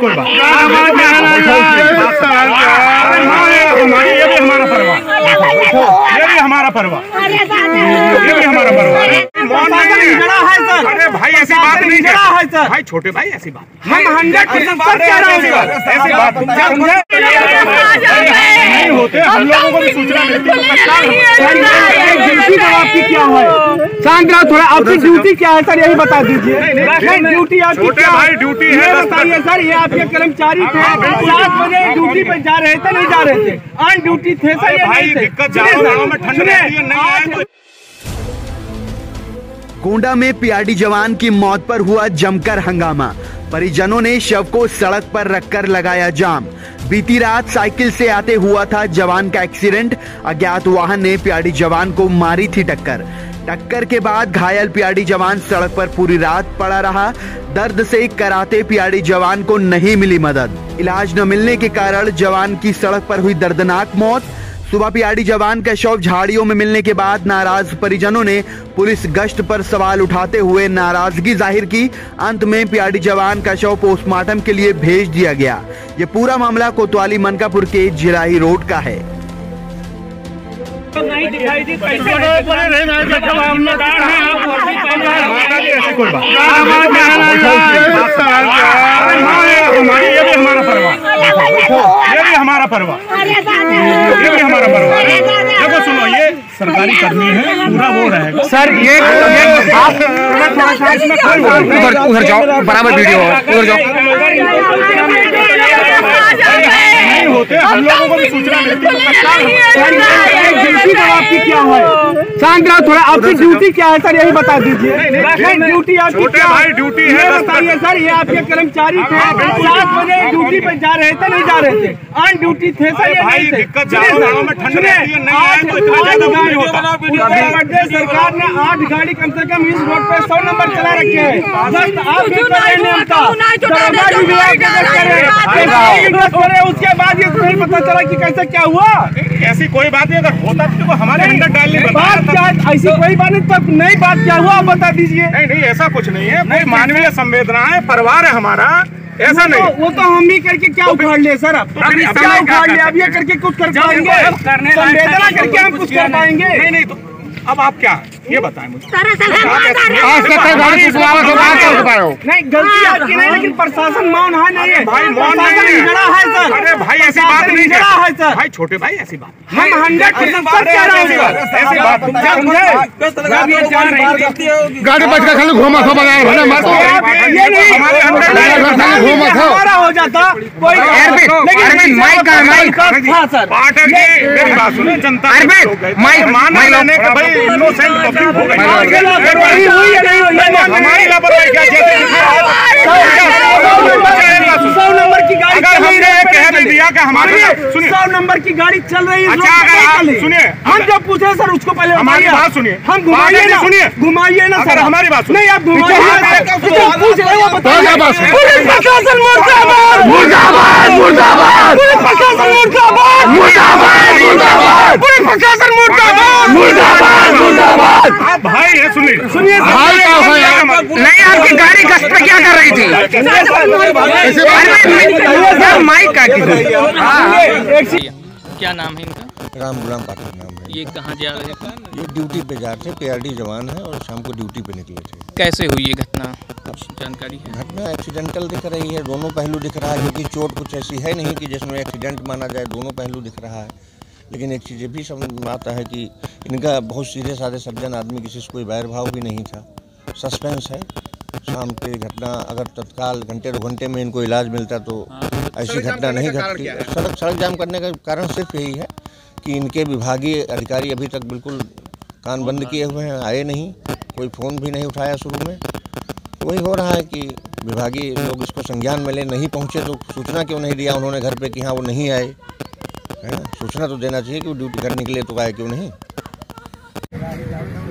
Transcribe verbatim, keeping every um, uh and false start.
कोई बात, ये भी हमारा परिवार, ये भी हमारा परिवार, ये भी हमारा परिवार है सर। अरे भाई ऐसी बात नहीं है सर, भाई छोटे भाई ऐसी बात हम हंड्रेड परसेंट ऐसी बात नहीं होते। हम लोगों को भी सूचना मिलती है। ड्यूटी आपकी क्या है? शांत रहो थोड़ा, आपकी ड्यूटी क्या है सर यही बता दीजिए। ड्यूटी आपकी क्या है? ड्यूटी है बताइए सर। ये आपके कर्मचारी थे, सात बजे ड्यूटी पे जा रहे थे नहीं जा रहे थे? ऑन ड्यूटी थे सर। ये भाई दिक्कत में ठंड। गोंडा में पीआरडी जवान की मौत पर हुआ जमकर हंगामा। परिजनों ने शव को सड़क पर रखकर लगाया जाम। बीती रात साइकिल से आते हुआ था जवान का एक्सीडेंट। अज्ञात वाहन ने पीआरडी जवान को मारी थी टक्कर। टक्कर के बाद घायल पीआरडी जवान सड़क पर पूरी रात पड़ा रहा। दर्द से कराते पीआरडी जवान को नहीं मिली मदद। इलाज न मिलने के कारण जवान की सड़क पर हुई दर्दनाक मौत। सुबह पीआरडी जवान का शव झाड़ियों में मिलने के बाद नाराज परिजनों ने पुलिस गश्त पर सवाल उठाते हुए नाराजगी जाहिर की। अंत में पीआरडी जवान का शव पोस्टमार्टम के लिए भेज दिया गया। ये पूरा मामला कोतवाली मनकापुर के जिराही रोड का है। नहीं दिखाई दी कोई बात, ये भी हमारा परिवार, ये भी हमारा परिवार, ये भी हमारा परिवार। देखो सुनो, ये सरकारी कर्मी है, पूरा वो रहेगा सर। ये आप उधर उधर जाओ, बराबर वीडियो उधर जाओ। नहीं होते। हम लोगों को भी सूचना मिलती है। ड्यूटी आपकी क्या है? शांत रहो थोड़ा, आपकी ड्यूटी क्या है सर यही बता दीजिए। ड्यूटी आपकी क्या है? ड्यूटी है बताइए सर। ये आपके कर्मचारी थे, सात बजे ड्यूटी पे जा रहे थे नहीं जा रहे थे? ऑन ड्यूटी थे सर। ये भाई दिक्कत में ठंड सरकार ने आठ गाड़ी कम से कम इस रोड पे सौ नंबर चला रखे हैं। उसके बाद ये नहीं पता चला कि कैसे क्या हुआ। ऐसी कोई बात नहीं, अगर होता तो हमारे अंदर डालने बात क्या, ऐसी कोई बात नहीं। तब नई बात क्या हुआ आप बता दीजिए। नहीं नहीं ऐसा कुछ नहीं है, कोई मानवीय संवेदना है, परिवार है हमारा, ऐसा नहीं। वो तो हम भी करके क्या उखाड़ ले सर? अब क्या उखाड़ ले? अब ये करके कुछ कर पाएंगे? संवेदना करके हम कुछ कर पाएंगे? नहीं नहीं तो अब आप क्या ये बताएं मुझे। नहीं गलती आपकी नहीं, लेकिन प्रशासन मौन है नहीं है भाई, मौन नहीं है सर। अरे भाई ऐसी बात नहीं है सर, भाई छोटे भाई ऐसी बात हम हंड्रेड परसेंट ऐसी बात गाड़ी बच का खाली घूमा था बनाया ये नहीं हमारा हो जाता कोई। लेकिन माइक का माइक था सर, पाठक जी मेरी बात सुने, जनता माइक मान लेने का भाई इनोसेंट पब्लिक हो गई। हमारी लापरवाही क्या सौ नंबर की गाड़ी अगर हमने कह भी दिया कि हमारे सौ नंबर की गाड़ी चल रही है। अच्छा अगर आप सुनिए, हम जब पूछे सर उसको पहले हमारी बात सुनिए, हम घुमाइए ना, सुनिए घुमाइए ना सर, हमारी बात नहीं आप घुमाइए। पूछ रहे हो बताइए। पुलिस प्रशासन मुर्दाबाद, मुर्दाबाद, मुर्दाबाद, पुलिस प्रशासन मुर्दाबाद, मुर्दाबाद, मुर्दाबाद, पुलिस प्रशासन मुर्दाबाद, मुर्दाबाद, मुर्दाबाद। आप भाई है सुनिए सुनिए नहीं, आपकी गाड़ी गश्त पे क्या कर रही थी? माइक का क्या नाम है इनका? राम गुलाम पाठक नाम है। ये कहाँ जा रहे थे? ये ड्यूटी पे जा रहे थे, पीआरडी जवान है और शाम को ड्यूटी पे निकले थे। कैसे हुई ये घटना, कुछ जानकारी है? घटना एक्सीडेंटल दिख रही है, दोनों पहलू दिख रहा है, क्योंकि चोट कुछ ऐसी है नहीं कि जिसमें एक्सीडेंट माना जाए, दोनों पहलू दिख रहा है। लेकिन एक चीज़ ये भी समझ में आता है कि इनका बहुत सीधे साधे सज्जन आदमी, किसी से कोई बैर भाव भी नहीं था। सस्पेंस है, शाम की घटना अगर तत्काल घंटे दो घंटे में इनको इलाज मिलता तो ऐसी घटना नहीं घटती। सड़क सड़क जाम करने का कारण सिर्फ यही है कि इनके विभागीय अधिकारी अभी तक बिल्कुल कान बंद किए हुए हैं, आए नहीं, कोई फ़ोन भी नहीं उठाया शुरू में। तो वही हो रहा है कि विभागीय लोग इसको संज्ञान में ले नहीं पहुँचे, तो सूचना क्यों नहीं दिया उन्होंने घर पे कि हाँ वो नहीं आए, है ना? सूचना तो देना चाहिए कि वो ड्यूटी घर निकले तो आए क्यों नहीं।